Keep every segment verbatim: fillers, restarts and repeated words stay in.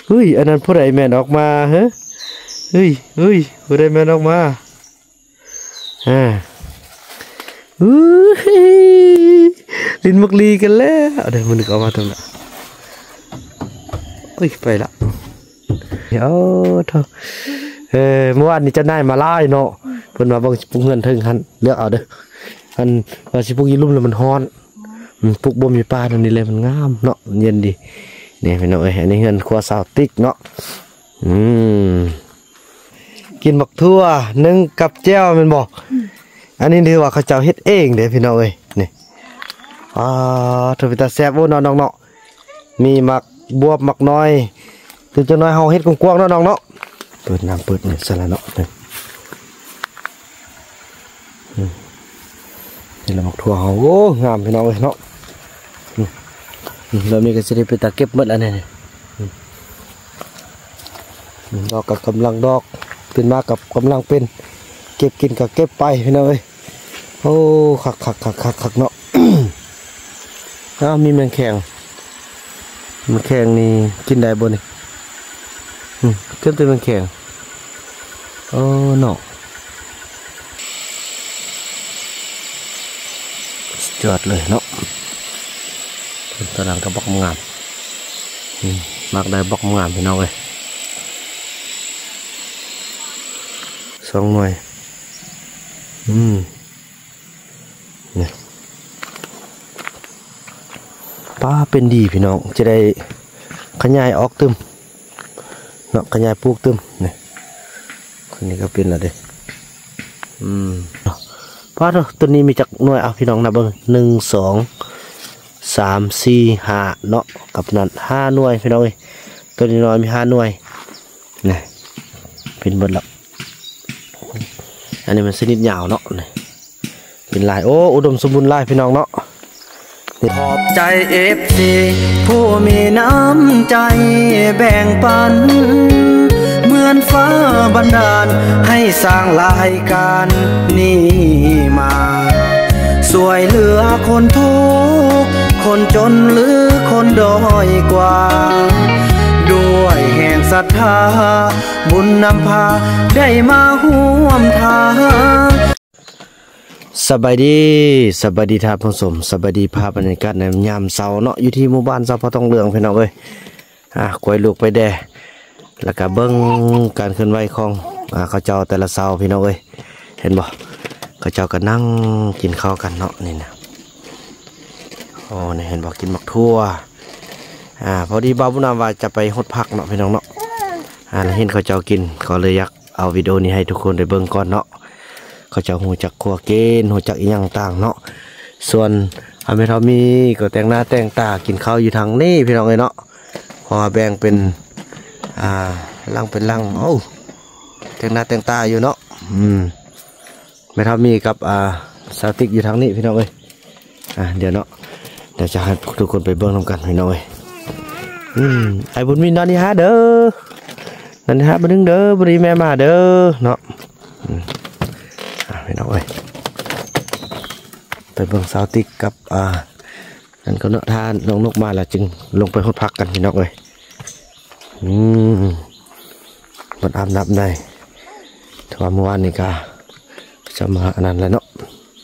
เฮ้ยอันนั้นผู้ใดแม่นออกมาฮะเฮ้ยเฮ้ยผู้ใดแม่นออกมาอ่าเฮ้ยลินมักลีกันแล้วเดี๋ยวมันนึกออกมาตรงนั้นเฮ้ยไปละเดี๋ยวเถอะเออเมื่อวานนี้จะได้มาไล่เนาะเพิ่นมาบังปุกเงินถึงหันเลือกเอาเด้ออันว่าสิปุกยีลุ่มแล้วมันฮ้อนปุกบ่มีปลาตรงนี้เลยมันงามเนาะเย็นดีนี่พี่น้องเอ้ยอันนี้เงินครัวสาวติ๊กเนาะอืมกินบักทั่วนึ่งกับแจ่วแม่นบ่อันนี้ถือว่าเขาเจ้าเฮ็ดเองเด้พี่น้องเอ้ยนี่อ่าถือว่าตาแซ่บโอ้น้องๆเนาะมีหมักบวบหมักน้อยถึงจะน้อยเฮาเฮ็ดกว้างๆเนาะน้องเนาะเปิดน้ำเปิดนี่ซะแล้วเนาะนี่อืมนี่ละหมักทั่วเฮาโอ้งามพี่น้องเอ้ยเนาะเรามีก็สิได้ไปตาเก็บหมดแล้วนี่ดอกกับกำลังดอกเป็นมากับกำลังเป็นเก็บกินกับเก็บไปพี่น้องเอ้ยโอ้คักคักคักคักคักเนาะ อ้าวมีแมงแข็งแมงแข็งนี่กินได้บ่นี่เก็บตัวแมงแข็งโอ้เนาะจอดเลยเนาะตารางกระบอกงามมากได้บอกงามพี่น้องเลยสองหน่วยอืมเนี่ยป้าเป็นดีพี่น้องจะได้ขยายออกตึมเนาะขยายปลูกตึมเนี่ยคนนี้ก็เป็นอะไรอืมป้าตัวนี้มีจักหน่วยเอาพี่น้องนับเบิ้งหนึ่งสองสามสี่ห้าเนาะกับนั้นห้าหน่วยพี่น้องเอ้ยตัวนี้น้อยมีห้าหน่วยนี่เป็นเบิดละอันนี้มันชนิดยาวเนาะนี่เป็นลายโอ้อุดมสมบูรณ์ลายพี่น้องเนาะขอบใจเอฟซีผู้มีน้ำใจแบ่งปันเหมือนฟ้าบันดาลให้สร้างรายการนี้มาสวยเหลือคนทุกคนจนหรือคนด้อยกว่าด้วยแห่งศรัทธาบุญนำพาได้มาห่วมทางสบายดีสบายดีท่านผู้ชมสบายดีภาพบรรยากาศในยามเช้าเนาะอยู่ที่หมู่บ้านเสาพอทองเหลืองพี่น้องเอ้ยอ่ะกล้วยลูกไปแด่แล้วก็เบิ้งการเคลื่อนไหวของอ่าเขาเจ้าแต่ละเช้าพี่น้องเอ้ยเห็นบ่เขาเจ้าก็นั่งกินข้าวกันเนาะนี่นะโอ้นี่เห็นบอกกินหมักทั่วอ่าพอดีบ่าวบุญนำว่าจะไปหดผักเนาะพี่น้องเนาะอ่าแล้วเห็นเขาเจ้ากินก็เลยอยากเอาวิดีโอนี้ให้ทุกคนได้เบิ่งก่อนเนาะเขาเจ้าหูจักขัวเกณฑ์หูจักอีหยังต่างเนาะส่วนอเมทอมีก็แต่งหน้าแต่งตากินข้าวอยู่ทางนี้พี่น้องเลยเนาะพอแบ่งเป็นอ่าลังเป็นลังโอ้แต่งหน้าแต่งตาอยู่เนาะอืมเมทอมีกับอ่าสาวติ๊กอยู่ทางนี้พี่น้องเลยอ่าเดี๋ยวเนาะเดี๋ยวจะให้ทุกคนไปเบิ่งนำกันพี่น้องเอ้ยอืมไอ้บุญมีนอนนี่ฮะเด้อนั่นฮะมาดึงเด้อบริแม่มาเด้อเนาะอืมอ่าพี่น้องเอ้ยไปเบิ่งสาวติ๊กกับอ่านั่นก็เนาะท่านน้องนกมาแล้วจึงลงไปหดพักกันพี่น้องเอ้ยอืมมันอาบน้ำได้ถ้าเมื่อวานนี่ก็จะมาอันนั้นแล้วเนาะ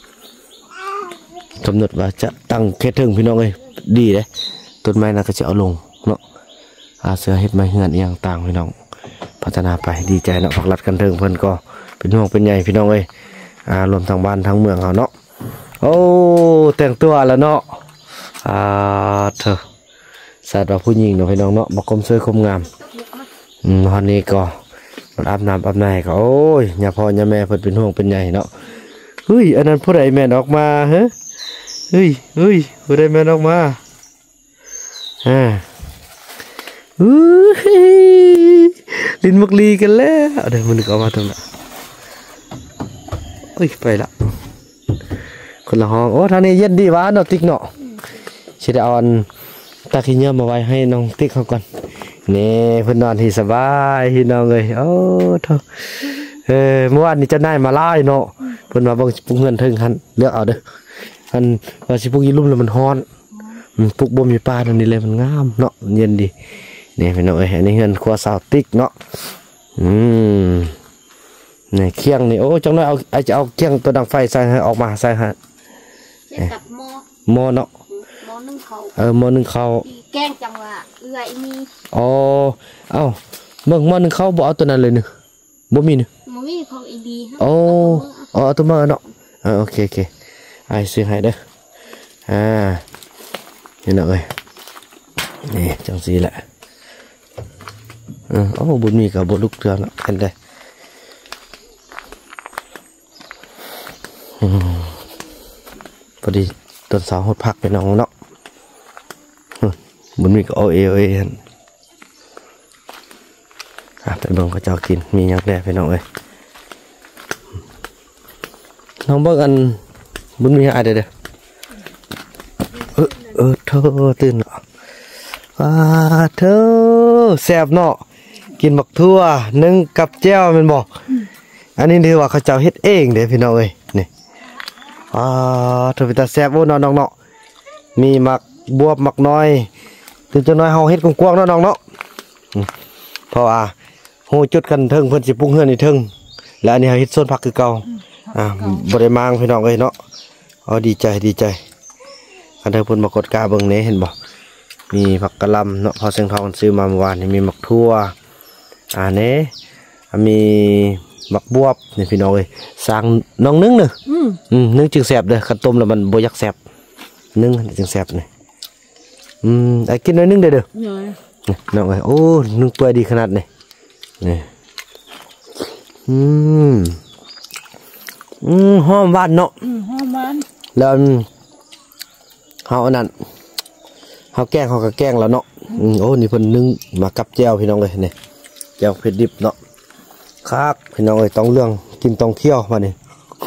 กำหนดว่าจะตั้งแค่ถึงพี่น้องเลยดีเลยต้นไม้น่าก็จะเอาลงเนาะอาเสือเฮ็ดไม้เหือนอย่างต่างพี่น้องพัฒนาไปดีใจเนาะฝักรัดกันถึงเพิ่นก็เป็นห่วงเป็นใหญ่พี่น้องเลยอ่ารวมทั้งบ้านทั้งเมืองเขาเนาะโอ้แต่งตัวแล้วเนาะอ่าเถอะสัตว์ว่าผู้หญิงเนาะพี่น้องเนาะบอกคมสวยคมงามอืมวันนี้ก็มันอาบน้ำอาบในก็โอ้ยย่าพ่อย่าแม่เพิ่นเป็นห่วงเป็นใหญ่เนาะเฮ้ยอันนั้นผู้ใดแม่นออกมาฮะเฮ้ยเฮ้ยผู้ใดแม่นออกมาอ่าเฮ้ยลินมักลีกันแล้วเดี๋ยวมันนึกออกมาตรงนั้นเฮ้ยไปละคนละห้องโอ้ท่านนี้เย็นดีวะเนาะติ๊กเนาะชิดเอาอันตะขี้เนื้อมาไว้ให้น้องติ๊กเขาก่อนนี่เพิ่นนอนที่สบายพี่น้องเลยโอ้เถอะเออเมื่อวานนี้จะได้มาไล่เนาะเพิ่นมาบังปุกเงินถึงหันเลือกเอาเด้ออันว่าสิปุกยีลุ่มแล้วมันฮ้อนปุกบ่มีปลาตรงนี้เลยมันงามเนาะเย็นดีนี่พี่น้องเอ้ยอันนี้เงินครัวสาวติ๊กเนาะอืมนี่เคียงนี่โอ้จังน้อยเอาไอจะเอาเคียงตัวดังไฟใส่ให้ออกมาใส่ฮะกับหม้อหม้อเนาะหม้อนึ่งเขาเออหม้อนึ่งข้าวแกงจังหวะเอื้อยมีอ๋อเอ้าเบิ่งหม้อนึ่งข้าวบ่เอาตัวนั้นเลยนึบ่มีนึบ่มีของอีดีโอ้อ๋อตัวมาเนาะเออโอเคโอเคไอ้ซื้อให้เด้ออ่านี่เนาะเอ้ยนี่จังสีแหละอือโอ้บุญมีกับบุญลูกเรือเนาะกันได้อืมพอดีต้นสาวหดพักไปน้องเนาะบุญมีกับโอเอโอเอไปเบิ่งเขาเจ้ากินมีอย่างแรกไปน้องเอ้ยน้องเบิ่งอันบุญมีอะไรเด้อเออเออเธอตื่นเนาะว้าเธอแซ่บเนาะกินบักทั่วนึ่งกับแจ่วแม่นบ่อันนี้ถือว่าเขาเจ้าเฮ็ดเองเด้พี่น้องเอ้ยนี่อ่าเธอเป็นตาแซ่บโอ้น้องๆเนาะมีหมักบวบหมักน้อยถึงจะน้อยเฮาเฮ็ดกว้างๆเนาะน้องเนาะเพราะว่าฮู้จุดกันเทิงเพิ่นสิปรุงเฮือนนี่เทิงแล้วอันนี้เฮาเฮ็ดโซนผักคือเก่าอ่าบ่ได้มางพี่น้องเอ้ยเนาะอ๋อดีใจดีใจอันเธอเพิ่นมากดกาเบิ่งแหน่เห็นบ่มีผักกะหล่ำเนาะพอเสียงทองซื้อมาเมื่อวานนี่มีหมักทั่วอ่าเน่มีหมักบวบนี่พี่น้องเอ้ยสร้างน้องนึ่งเนอะอืมอืมนึ่งจึงแสบเด้อขันต้มแล้วมันบ่ยักแสบนึ่งจึงแสบนี่อืมไอ้กินน้อยนึ่งเด้อเด้อน้องเอ้ยโอ้นึ่งเปื่อยดีขนาดนี้นี่อืมอืมหอมหวานเนาะอืมหอมหวานแล้วเฮาอันนั้นเฮาแกงเฮาก็แกงแล้วเนาะอืมโอ้นี่เพิ่นนึ่งมากับแจ่วพี่น้องเอ้ยนี่แจ่วเผ็ดดิบเนาะครับพี่น้องเอ้ยต้องเรื่องกินต้องเคี่ยวมานี่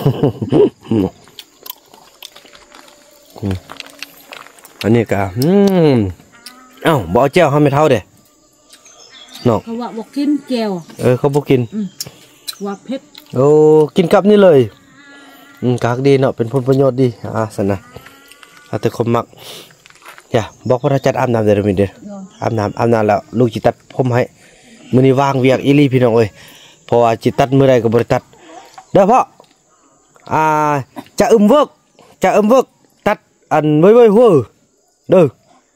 อันนี้ก็อืมเอ้าบ่เอาแจ่วเฮาไม่เท่าเด้เนาะเขาว่าบ่กินแจ่วเออเขาบ่กินว่าเผ็ดโอ้กินกับนี่เลยอืมกากดีเนาะเป็นผลประโยชน์ดีอ่ะซั่นน่ะเอาแต่คนมักอย่าบอกว่าถ้าจัดอาบน้ำเด้อมิเด้ออาบน้ำอาบน้ำแล้วลูกจิตัดผมให้มื้อนี้วางเวียกอีหลีพี่น้องเอ้ยเพราะว่าจิตัดมื้อใดก็บ่ได้ตัดเด้อพ่ออ่าจะอึมเวิกจะอึมเวิกตัดอันไว้ๆหัวเด้อ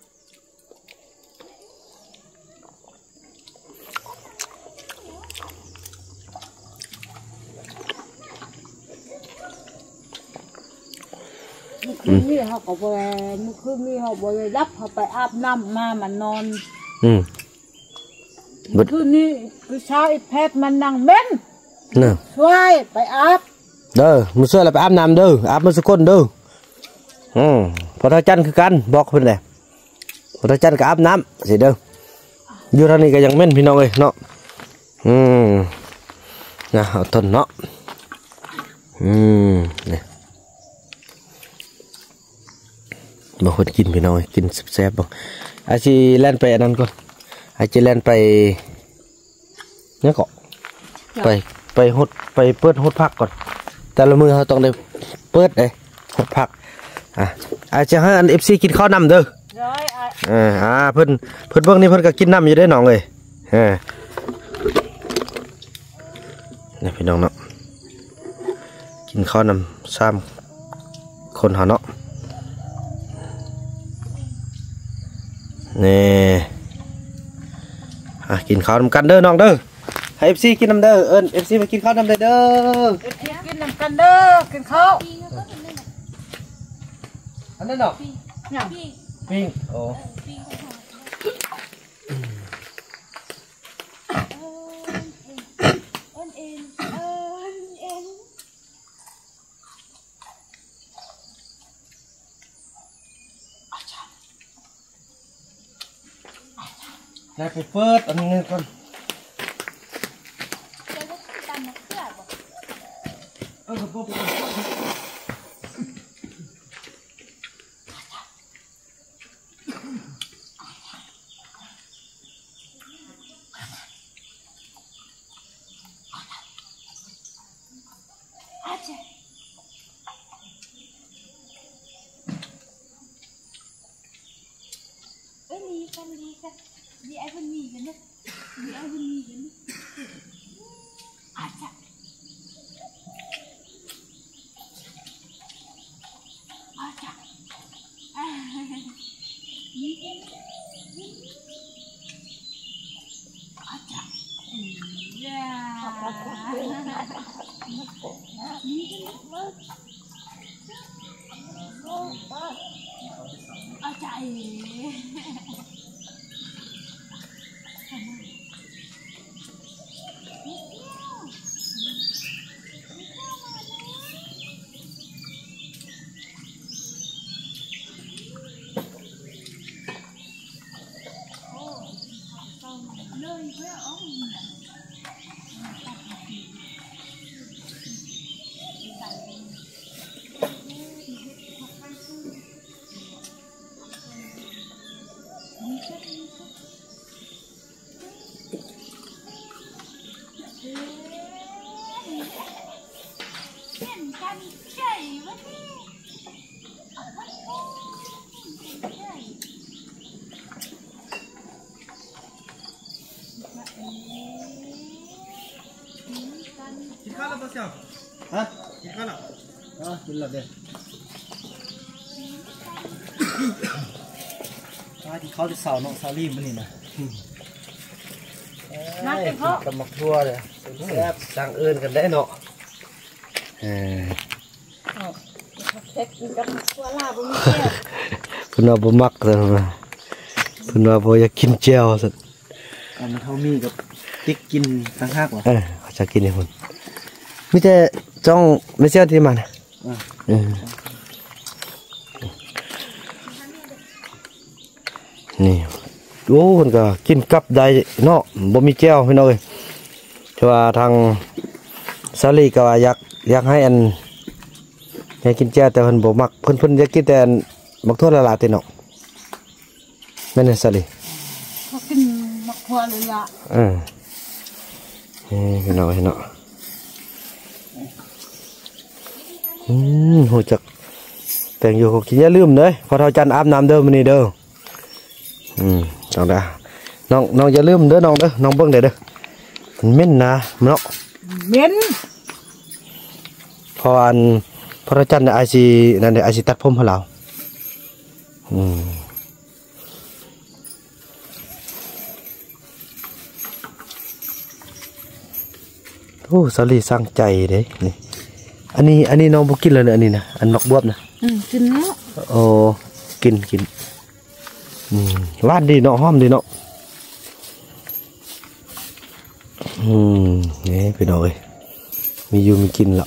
คืนนี้เขาก็บ่ได้เมื่อคืนนี้เขาบ่ได้รับเขาไปอาบน้ำมามันนอนอืมเมื่อคืนนี้ผู้ชายแพทย์มันนั่งเบ้นเนาะช่วยไปอาบเด้อมื้อเช้าแล้วไปอาบน้ำเด้ออาบมื้อสักคนเด้ออืมพอตาจันคือกันบอกเพิ่นแหละพอตาจันก็อาบน้ำสิเด้ออยู่ทางนี้ก็ยังแม่นพี่น้องเอ้ยเนาะอืมนะเอาต้นเนาะอืมนี่บางคนกินพี่น้อยกินแซ่บๆบ้างอาชีแล่นไปอันนั้นก่อนอาชีแล่นไปเนี่ยเกาะไปไปหดไปเปิดหดพักก่อนแต่ละมือเขาต้องได้เปิดเลยหดพักอ่ะอาจจะให้อันเอฟซีกินข้าวนำเด้ออ่าอ่าเพิ่นเพิ่นเบิ่งนี่เพิ่นก็กินน้ำอยู่ได้หนองเลยอ่าเนี่ยพี่น้องเนาะกินข้าวนำซ้ำคนหาเนาะนี่กินข้าวนำกันเด้อน้องเด้อให้เอฟซีกินน้ำเด้อเอิญเอฟซีมากินข้าวนำเด้อเด้อเอฟซีกินน้ำกันเด้อกินข้าวอันนั้นเนาะปิ้งโอ้นายไปเปิดอันนี้ก่อนเออเปิดเอ้ยดีกันดีกัน đi ai phân mì cái nước đi ai phân mì cái nước à chà à chà à chà à chạy nơi với ông Hãy subscribe cho kênh กินข้าวแล้วป่ะเสี่ยวฮะกินข้าวแล้วอ๋อกินแล้วเด้อที่เขาจะเสาเนาะเสารีบมันนี่นะน่าจะเพาะกับมักทั่วเลยแซ่บสั่งเอิญกันได้เนาะเออเฮ็ดกับทั่วลาบ่มีแซ่บเพิ่นว่าบ่มักเลยนะเพิ่นว่าบ่อยากกินแจ่วซั่นอันเท่ามีกับติ๊กกินต่างหากว่ะเออเขาจะกินให้เพิ่นมีแต่จ้องไม่เชี่ยวที่มันเออนี่โอ้คนก็กินกับได้เนาะบ่มีแก้วพี่น้องเอ้ยแต่ว่าทางซาลีก็ว่าอยากอยากให้อันให้กินแก้วแต่เพิ่นบ่มักเพิ่นเพิ่นอยากกินแต่อันมักทั่วละลาติเนาะแม่นซาลีเขากินมักทั่วเลยล่ะเออนี่พี่น้องพี่น้องอืมหัวจักแต่งอยู่กินอย่าลืมเลยพอเท่าจันอาบน้ำเด้อมื้อนี้เด้ออืมน้องเด้อน้องน้องอย่าลืมเด้อน้องเด้อน้องเบิ่งได้เด้อมันเหม็นนะเนาะเหม็นพออันพอเท่าจันน่ะไอซีนั่นน่ะไอซีตัดผมให้เราอืมโอ้สาลีสร้างใจเด้นี่อันนี้อันนี้น้องบ่กินเลยนะอันนี้นะอันมักบวบนะอืมกินเนาะโอ้กินกินอืมหวานดีเนาะหอมดีเนาะอืมนี่พี่น้องเอ้ยมีอยู่มีกินละ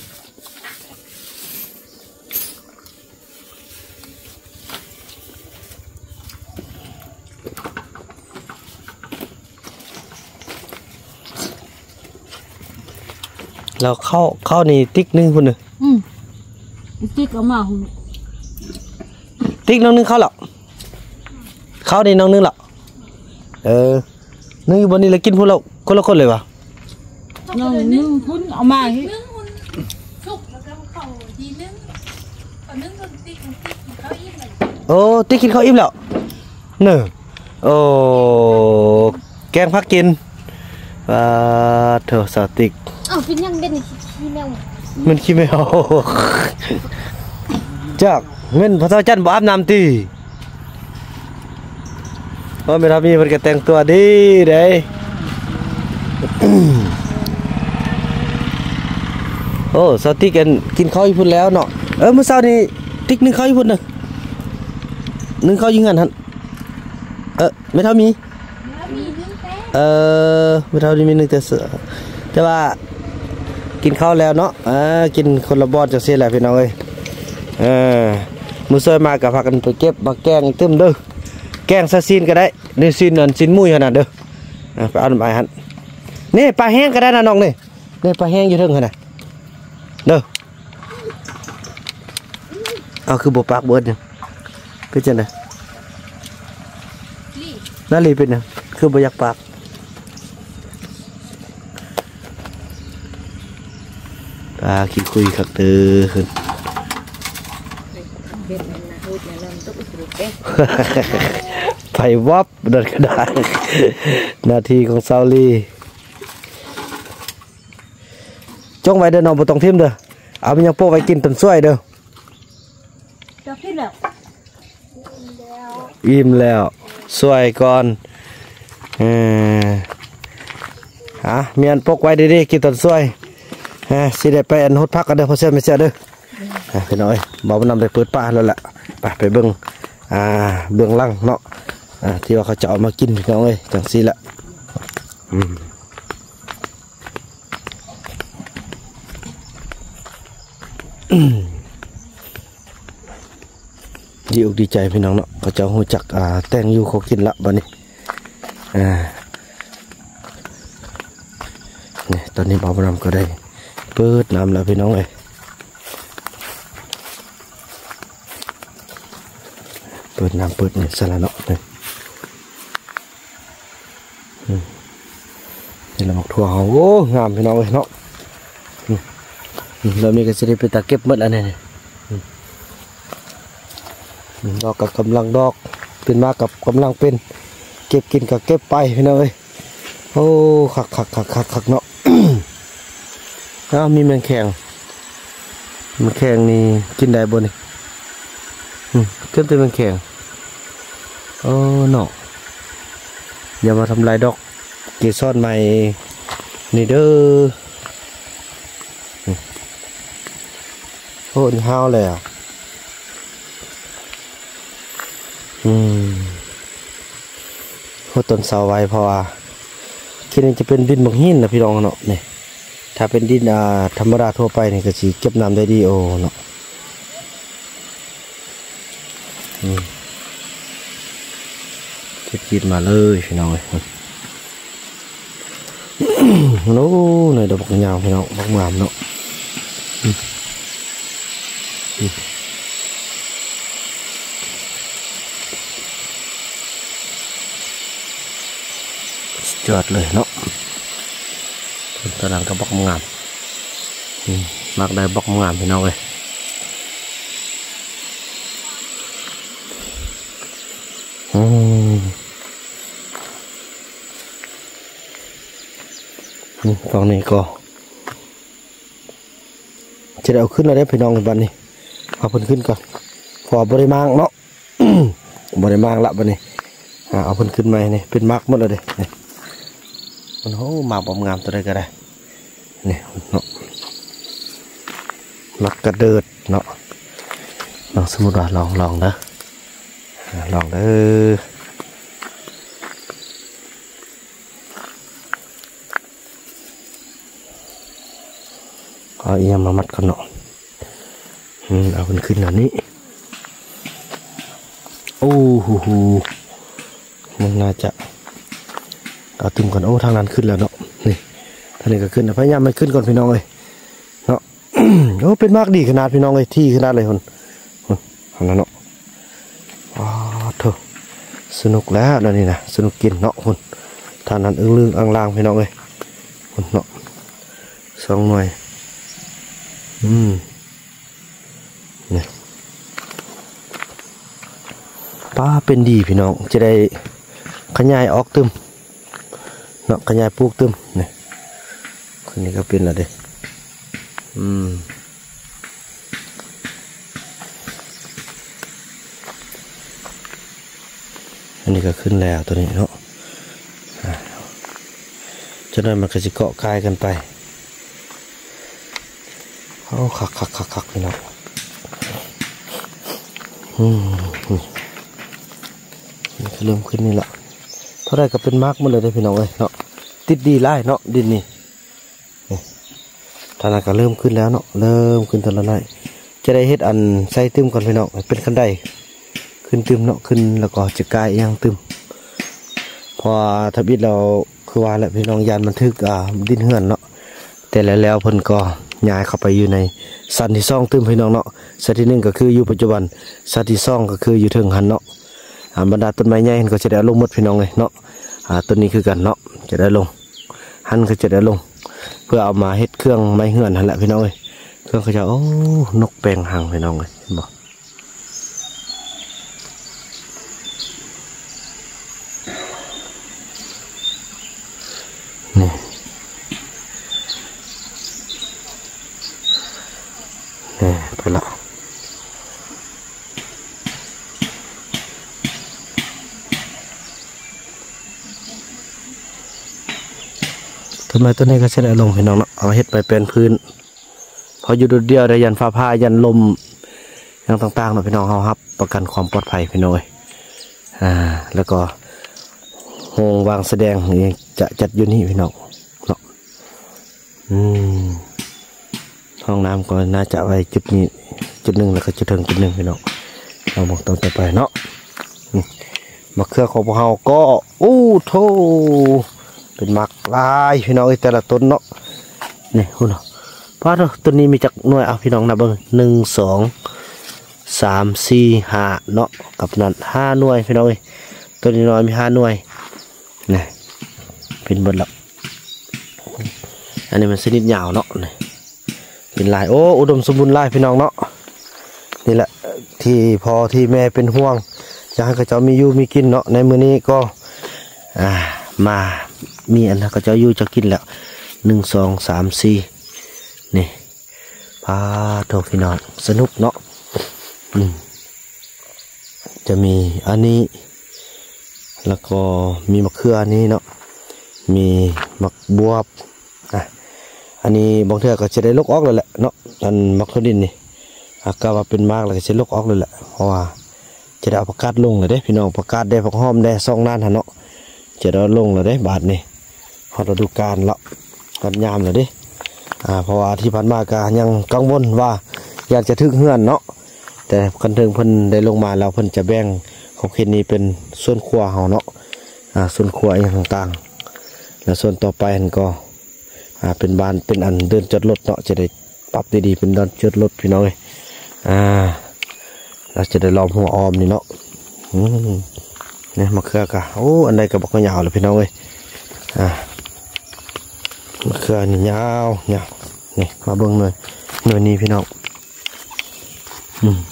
เราเข้าเข้านี่ติ๊กนึงคนหนึ่งอืมติ๊กออกมาติ๊กน้องนึงเข้าหรอเข้านี่น้องนึงหรอเออนึงอยู่บนนี้แล้วกินพวกเราคนละคนเลยวะน้องนึงพุ่นออกมานึ่งพุ่นสุกแล้วก็เข้าทีนึงก็นึ่งคนติ๊กติ๊กเขาอิ่มเลยโอ้ติ๊กกินข้าวอิ่มแล้วเนอะโอ้แกงพักกินอ่าเถอะสติ๊กอ้าวกินยังเป็นขี้แมวมันขี้แมวจากเงินพระเจ้าจันทร์บ่อาบน้ำตีเพราะไม่ทำมีมันก็แต่งตัวดีเด้โอ้สติ๊กกันกินข้าวญี่ปุ่นแล้วเนาะเออเมื่อเช้านี้ติ๊กนึ่งข้าวญี่ปุ่นหนึ่งนึ่งข้าวยิงกันทันเออไม่เท่ามีเออไม่เท่านี้มีหนึ่งแต่เสือแต่ว่ากินข้าวแล้วเนาะอ่ากินคนละบอดจะเสียแหละพี่น้องเอ้ยเออมือซอยมากับพากันไปเก็บมาแกงตึ้มเด้อแกงซาซินก็ได้นี่ซินนั่นซินมุ้ยขนาดเด้อไปเอาหน่อยฮันนี่ปลาแห้งก็ได้นะน้องนี่นี่ปลาแห้งอยู่เทิงขนาดเด้อเอาคือบ่ปากเบิดเนี่ยเป็นจังได๋นั่นลีเป็นน่ะคือบ่อยากปากปลาขี้คุยคักเด้อขึ้นปวับเดินก็ได้ นาทีของซาลีจ้องไว้เดินนอนบนตรงทิมเด้อเอาไปยังโป้ไว้กินต้นซ้วยเด้อจะพี่แล้วอิ่มแล้วสวยก่อนเออฮะมีอันปกไว้ดีๆกินต้นซ้วยฮะสิได้ไปอันฮดพักกันเด้อพ่อเสียไม่เสียเด้อฮะพี่น้อยบ่าวนำได้เปิดป่าแล้วล่ะไปไปเบิ่งอ่าเบื้องหลังเนาะอ่าที่ว่าเขาจะเอามากินพี่น้องเอ้ยจังซี่ละอืมดีอกดีใจพี่น้องเนาะเขาจะหูจักอ่าแต่งอยู่เขากินละบัดนี้อ่านี่ตอนนี้บ่าวนำก็ได้เปิดน้ำแล้วพี่น้องเอ้ยเปิดน้ำเปิดเนี่ยสละเนาะนี่นี่เราหมกถั่วเขาโอ้งามพี่น้องเอ้ยเนาะเรามีกระสิไปตาเก็บหมดแล้วเนี่ยดอกกับกำลังดอกเป็นมากับกำลังเป็นเก็บกินกับเก็บไปพี่น้องเอ้ยโอ้ขักขักขักขักขักเนาะ อ้าวมีแมงแข็งแมงแข็งนี่กินได้บ่นี่เกินตัวแมงแข็งโอ้เนาะอย่ามาทำลายดอกเกสรใหม่นี่เด้อโอ้นี่ห้าวเลยอ่ะอืมโหต้นเสาไว้เพราะว่าคิดว่าจะเป็นดินบางหินนะพี่น้องเนาะนี่ถ้าเป็นดินอ่าธรรมดาทั่วไปนี่ก็สิเก็บน้ำได้ดีโอเนาะอืมเก็บกินมาเลยพี่น้องเลยโน้หน่อยดอกบักยาวพี่น้องบักงามเนาะจอดเลยเนาะตารางกับบักงามมากได้บักงามพี่น้องเลยอืมตอนนี้ก็จะได้เอาขึ้นแล้วได้พี่น้องในบ้านนี้เอาเพิ่นขึ้นก่อนพอบริมางเนาะ บริมางละบ้านนี้เอาเพิ่นขึ้นมาเนี่ยเป็นมากหมดเลยเด้มันโหมากบอมงามตัวใดก็ได้นี่เนาะมักกระเดิดเนาะลองสมมติว่าลองลองเด้อลองเด้อเอาเอียงมามัดกันเนาะเอามันขึ้นแล้วนี้โอ้โหมันน่าจะเอาตึมก่อนโอ้ทางนั้นขึ้นแล้วเนาะนี่ทางนี้ก็ขึ้นพยายามไม่ขึ้นก่อนพี่น้องเลยเนาะ โอ้เป็นมากดีขนาดพี่น้องเลยที่ขนาดเลยคนคนนั้นเนาะอ๋อเถอะสนุกแล้วนั่นนี่นะสนุกกินเนาะคนทางนั้นอึ้งลึงอังลางพี่น้องเลยคนเนาะสองหน่วยอืมเนี่ยป้าเป็นดีพี่น้องจะได้ขยายออกตึมเนาะขยายปลูกตึมเนี่ยคนนี้ก็เป็นละเด้อืมอันนี้ก็ขึ้นแล้วตัวนี้เนาะจะได้มันก็จะเกาะกายกันไปโอ้คักคักคักคักพี่น้องอืมนี่ก็เริ่มขึ้นนี่แหละเท่าไรก็เป็นมากหมดเลยพี่น้องเอ้ยเนาะติดดีไล่เนาะดินนี่ท่านั้นก็เริ่มขึ้นแล้วเนาะเริ่มขึ้นตอนละน้อยจะได้เฮ็ดอันใส่ตึมก่อนพี่น้องเป็นขั้นใดขึ้นตึมเนาะขึ้นแล้วก็จะกลายยังตึมพอทับอิดเราคือว่าแหละพี่น้องยานบันทึกอ่าดินเหือนเนาะแต่แล้วแล้วเพิ่นก็ย้ายเข้าไปอยู่ในสันที่ซ่องตึมพี่น้องเนาะสันที่หนึ่งก็คืออยู่ปัจจุบันสันที่ซ่องก็คืออยู่ถึงหันเนาะบรรดาต้นไม้ใหญ่ก็จะได้ลงหมดพี่น้องเลยเนาะต้นนี้คือกันเนาะจะได้ลงหันก็จะได้ลงเพื่อเอามาเฮ็ดเครื่องไม้เหือนหันแหละพี่น้องเลยเครื่องก็จะโอ้นกแปลงหางพี่น้องเลยเห็นบ่นี่นี่ไปละทำไมตัวนี้ก็ใช้ได้ลงพี่น้องเนาะเอาเฮ็ดไปเป็นพื้นพออยู่เดียวได้ยันฟ้าผ่ายันลมอย่างต่างๆเนาะพี่น้องเขาครับประกันความปลอดภัยพี่น้อยอ่าแล้วก็โฮงวางแสดงนี่จะจัดอยู่นี่พี่น้องเนาะอืมห้องน้ำก็น่าจะไว้จุดนี้จุดหนึ่งแล้วก็จุดถึงจุดหนึ่งพี่น้องเราบอกต่อต่อไปเนาะมะเขือของพวกเราก็อู้โถเป็นหมักลายพี่น้องแต่ละต้นเนาะนี่คุณเนาะเพราะต้นนี้มีจักหน่วยเอาพี่น้องนับเบิ่งหนึ่งสองสามสี่ห้าเนาะกับนั้นห้าหน่วยพี่น้องต้นนี้น้อยมีห้าหน่วยนี่เป็นบนหลักอันนี้มันชนิดยาวเนาะนี่เป็นลายโอ้อุดมสมบูรณ์ลายพี่น้องเนาะนี่แหละที่พอที่แม่เป็นห่วงจะให้เขาเจ้ามีอยู่มีกินเนาะในมื้อนี้ก็อ่ามามีอันนั้นเขาเจ้าอยู่จะกินแล้วหนึ่งสองสามสี่นี่พาโทพี่น้องสนุกเนาะอืมจะมีอันนี้แล้วก็มีมะเขืออันนี้เนาะมีมะบวบอ่ะอันนี้บางเทื่อก็จะได้ลกออกเลยแหละเนาะอันมักทดินนี่อากาว่าเป็นมากแล้วก็จะลกออกเลยแหละเพราะว่าจะได้เอาประกาศลงเลยเด้พี่น้องประกาศได้ผักหอมได้ซองน่านหันเนาะจะได้ลงเลยเด้บาทนี่พอเราดูการละกันยามเลยเด้อ่าเพราะว่าที่ผ่านมาก็ยังกังวลว่าอยากจะทึกเฮือนเนาะแต่คันถึงเพิ่นได้ลงมาแล้วเพิ่นจะแบ่งของเขตนี้เป็นส่วนครัวเฮาเนาะอ่าส่วนครัวอย่างต่างๆแล้วส่วนต่อไปมันก็อ่าเป็นบ้านเป็นอันเดินจอดรถเนาะจะได้ปรับดีๆเป็นเดินจอดรถพี่น้องเอ้ยอ่าเราจะได้ล้อมหัวออมนี่เนาะอืมเนี่ยมะเขือกะโอ้อันใดก็บอกว่ายาวเลยพี่น้องเอ้ยอ่ามะเขือนี่ยาวยาวนี่มาเบิ่งหน่อยหน่วยนี้พี่น้องอืม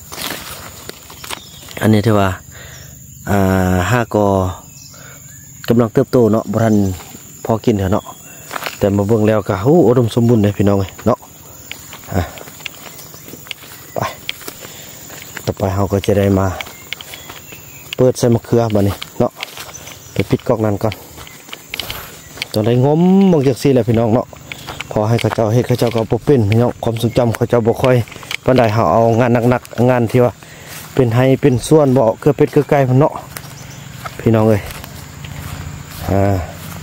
อันนี้ถือว่าอ่าห้ากอกำลังเติบโตเนาะบรันพอกินเถอะเนาะแต่มาเบิ่งแล้วก็โอ้อุดมสมบูรณ์เลยพี่น้องเลยเนาะอ่ะไปต่อไปเราก็จะได้มาเปิดใส่มะเขือบัดนี้เนาะไปปิดกอกนั้นก่อนตอนได้งมบางจากซี่แหละพี่น้องเนาะพอให้ข้าเจ้าให้ข้าเจ้าก็บ่เป็นพี่น้องความทรงจำข้าเจ้าบ่ค่อยปานใดเฮาเอางานหนักๆงานที่ว่าเป็นให้เป็นส่วนบ่เกือเป็ดเกือไก่มันเนาะพี่น้องเอ้ยอ่า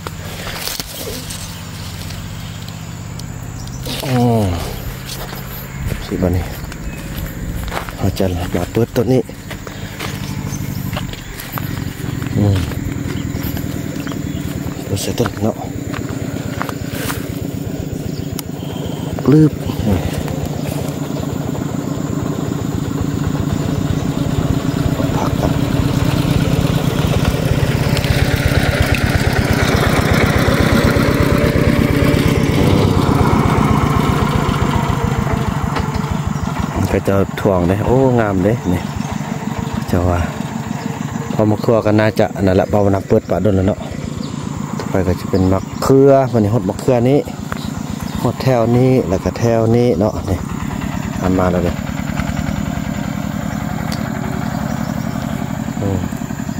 อ๋อสิบัดนี้เราจะมาเปิดตัวนี้อืมเปิดเสร็จต้นเนาะลืบผักกันก็จะถ่วงเลยโอ้งามเลยนี่จะว่าพอมาคั่วกันน่าจะนั่นแหละเบาหนักเปิดปะดนแล้วเนาะต่อไปก็จะเป็นมะเขือวันนี้หดมะเขือนี้หดแถวนี้แล้วก็แถวนี้เนาะนี่อันมาแล้วเลยอืม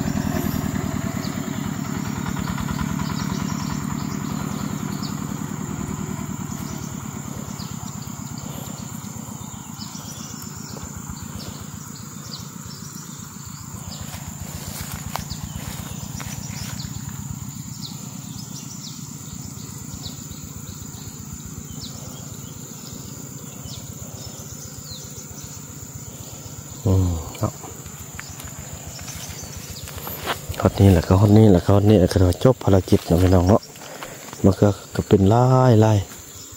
อืมครับฮอตนี้แหละก็ฮอตนี้แหละก็ฮอตนี้แหละก็จบภารกิจนะพี่น้องเนาะมันก็ก็เป็นลายลาย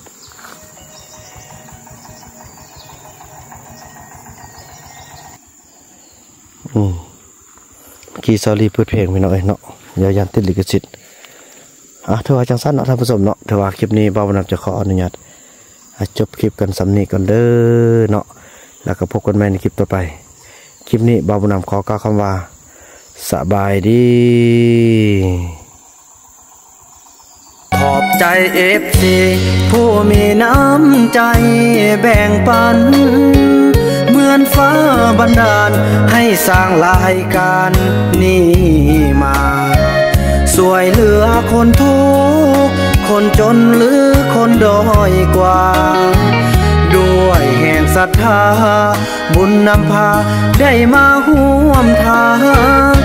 อืมกีซอรี่เปิดเพลงพี่น้องเอ้ยเนาะอย่ายันติดลิขสิทธิ์อ่ะถือว่าจังสั้นเนาะท่านผู้ชมเนาะถือว่าคลิปนี้บ่าวนับจะขออนุญาตจบคลิปกันสำนีก่อนเด้อเนาะแล้วก็พบกันใหม่ในคลิปต่อไปคลิปนี้บ่าวบุญนำขอกล่าวคำว่าสบายดีขอบใจเอฟซีผู้มีน้ำใจแบ่งปันเหมือนฟ้าบันดาลให้สร้างรายการนี้มาสวยเหลือคนทุกข์คนจนหรือคนด้อยกว่าด้วยแห่งศรัทธาบุญนำพาได้มาห่วมทาง